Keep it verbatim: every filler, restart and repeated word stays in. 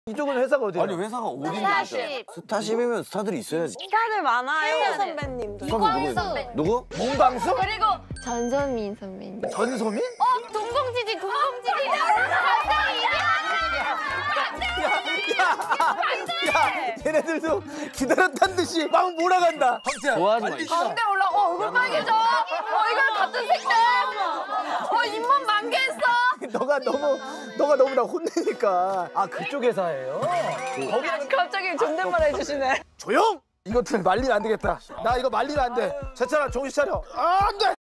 이쪽은 회사가 어디야? 아니 회사가 어딘데? 스타쉽. 스타쉽이면 스타들이 있어야지. 스타들 많아요. 선배님도. 선배 누구? 누구? 문방수? 그리고 전소민 선배님. 전소민? 어 동공지지 동공지지. 갑자기 야, 얘네들도 기다렸다는 듯이 막 몰아간다. 황태야, 좋아하지 마. 빨리 가운데 올라. 어 얼굴 빨개져. 어 이거 같은 색깔. 어 잇몸 만개했어. 너가 너무 너가 너무 나 혼내니까. 아 그쪽 회사예요? 거기는 갑자기 존댓말 해주시네. 조용! 이것들 말리면 안 되겠다. 나 이거 말리면 안 돼. 재찬아 정신 차려. 아, 안 돼.